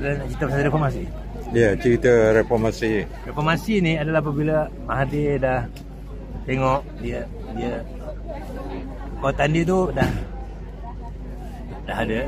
nak cerita pasal reformasi. Ya, cerita reformasi. Reformasi ni adalah apabila Mahathir dah tengok dia kekuatan dia tu dah ada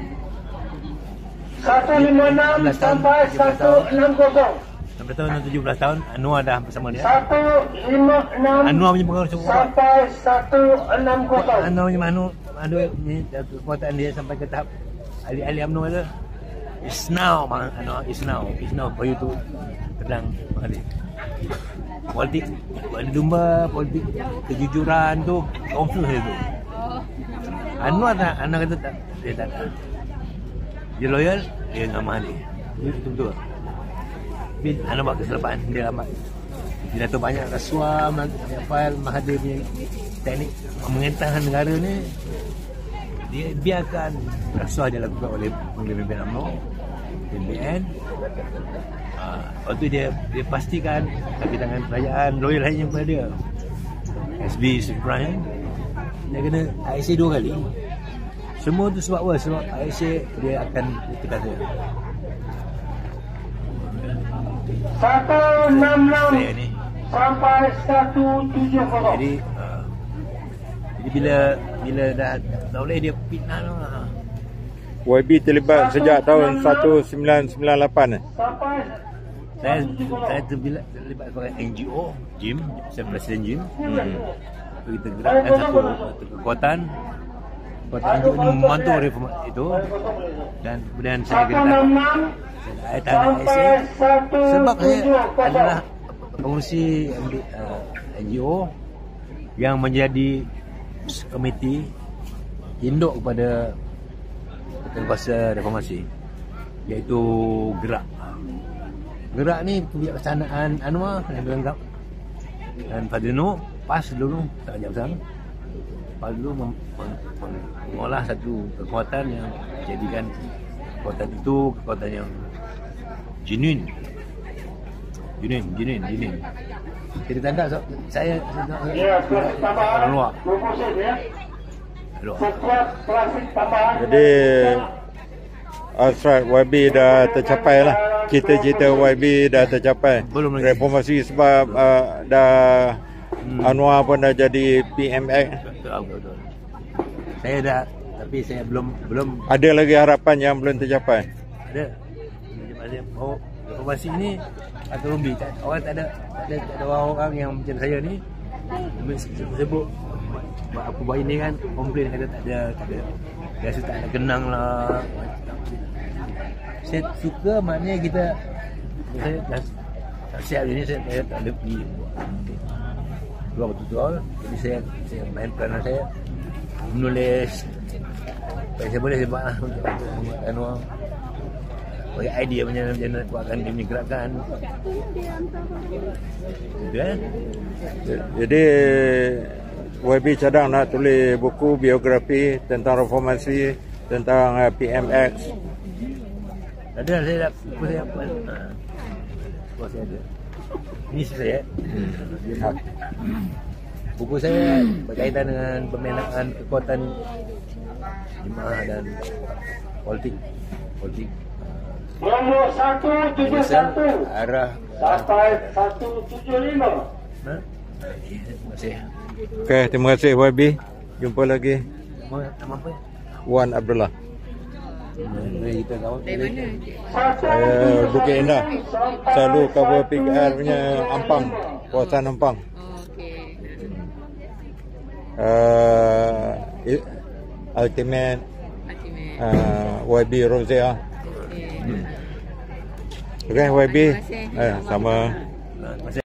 156 sampai 160. Sampai tahun 17 tahun Anwar dah bersama dia. 156 Anwar punya pengaruh cukup kuat. sampai 160. Anwar punya kekuatan dia sampai ke tahap ahli-ahli UMNO tu. It's now, Anwar, it's now for you to pedang Mahathir. Politik domba, politik kejujuran tu konflik tu. Anwar kata tak, dia tak ada. Dia loyal, dia dengan Mahathir. Itu betul. Tapi Anwar buat kesilapan, dia lambat. Dia dah tahu banyak rasuah, banyak fail Mahathir punya teknik pemerintahan negara ni. Dia biarkan rasuah dia lakukan oleh pemimpin UMNO, PBN. Waktu dia pastikan kaki tangan kerajaan loyal hanya kepada dia. SB Supreme dia kena IC 2 kali. Semua tu sebab apa? Sebab IC dia akan tekan dia. 166 sampai 170. Jadi bila dah tak boleh dia fitnah tu. YB terlibat sejak tahun 1998. Sampai Saya terlibat sebagai NGO, JIM, saya presiden JIM. Kita gerakkan satu kekuatan NGO ini membantu reform itu, dan kemudian saya gerakkan tahan IC sebab saya adalah pengurusi NGO yang menjadi komiti induk kepada kuasa reformasi, iaitu Gerak ni kebijaksanaan Anwar yang dianggap, dan Fadlino PAS dulu tak ajak bersama. PAS dulu mengolah satu kekuatan yang jadikan kekuatan itu kekuatan yang genuine. Kita tanda saya orang luar. Jadi hasrat YB dah tercapai lah. Cita-cita YB dah tercapai. Belum lagi. Reformasi sebab dah Anwar pun dah jadi PMX. Betul. Saya dah, tapi saya belum Ada lagi harapan yang belum tercapai. ada. Reformasi ni atau rumbi. Orang tak ada orang yang macam saya ni sebut aku buat ini kan, komplain kata tak ada. Biasa tak ada kenang lah. Saya suka, maknanya saya dah siap ni, saya tak ada pergi keluar betul-betul. Jadi saya main peranan saya menulis apa yang saya boleh sebab lah untuk membuatkan orang bagi idea macam mana nak buatkan dia punya gerakan gitu kan. Jadi YB cadang nak tulis buku biografi tentang reformasi, tentang PMX. Ada saya dah buku saya buat. Buku saya ada. Ini saya. Buku saya berkaitan dengan pemenahan kekuatan jemaah dan politik. Nombor 171 arah sampai 175. terima kasih. Okey, terima kasih YB. Jumpa lagi. Nama apa? Wan Abdullah. Kita kawan. Dari mana? Saya Bukit Indah. Selalu cover PKR punya Ampang, kawasan Ampang. Okey. Ultimate Ultimate. YB Rozea. Okey. Okey YB. Terima kasih. Sama. Terima kasih.